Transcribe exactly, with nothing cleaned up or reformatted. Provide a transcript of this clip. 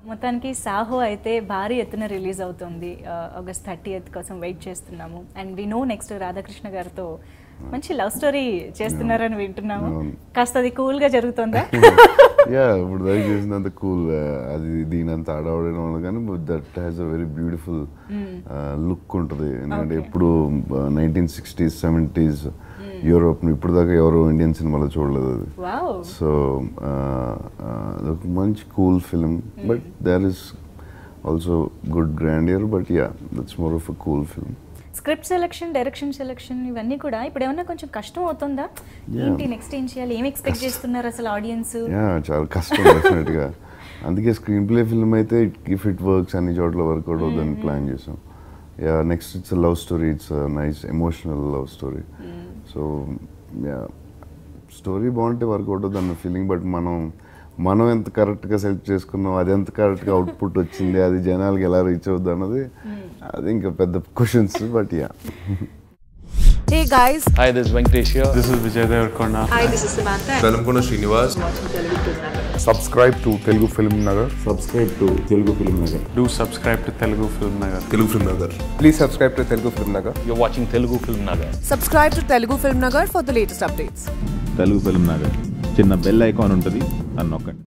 మొత్తానికి సాహో అయితే భారీ ఎత్తున రిలీజ్ అవుతుంది. ఆగస్ట్ థర్టీయత్ కోసం వెయిట్ చేస్తున్నాము. And we know next Radhakrishna గారితో మంచి లవ్ స్టోరీ చేస్తున్నారని వింటున్నాము. కాస్త అది కూల్గా జరుగుతుందా? యా, ఇప్పుడు దాకా చేసినంత కూల్, అది దీని అంత ఆడవడం ఉండదు కానీ that has a very beautiful look ఉంటుంది. ఎందుకంటే ఎప్పుడు నైన్టీన్ సిక్స్టీస్ సెవెంటీస్ యూరోప్ ఇప్పుడు దాకా ఎవరు ఇండియన్ సినిమాలో చూడలేదు అది. సో అదొక మంచి cool film, but there is also good grandeur, but yeah that's more of a cool film. Script selection, direction selection ఇవన్నీ కూడా ఇప్పుడు ఏమన్నా కొంచెం కష్టం అవుతుందా? ఏంటి నెక్స్ట్ ఏం చేయాలి, ఏం ఎక్స్పెక్ట్ చేస్తున్నారు అసలు ఆడియన్స్? యా, చాలా కష్టం డెఫినెట్గా. అందుకే స్క్రీన్ ప్లే ఫిల్మ్ అయితే ఇఫ్ ఇట్ వర్క్స్ అన్ని చోట్ల వర్కౌట్ అవుతుందని ప్లాన్ చేసాం. Yeah, next it's a love story, it's a nice emotional love story. So yeah, story బాగుంటే వర్కౌట్ అవుతుంది అన్న ఫీలింగ్. బట్ మనం మనం ఎంత కరెక్ట్గా సెలెక్ట్ చేసుకున్నాం, అది ఎంత కరెక్ట్గా అవుట్పుట్ వచ్చింది, అది జనాలకి ఎలా రీచ్ అవుద్ది అన్నది అది ఇంకా పెద్ద questions. But yeah. Hey guys. Hi, this is Venkatesh here. This is Vijay Devarkonda. Hi, this is Samantha. Velamkonda Srinivas. Subscribe to Telugu Film Nagar. Subscribe to Telugu Film Nagar. Do subscribe to Telugu Film Nagar. Telugu Film Nagar. Please subscribe to Telugu Film Nagar. You're watching Telugu Film Nagar. Subscribe to Telugu Film Nagar for the latest updates. Telugu Film Nagar. చిన్న bell icon ఉంటుంది, దాన్ని నొక్కండి.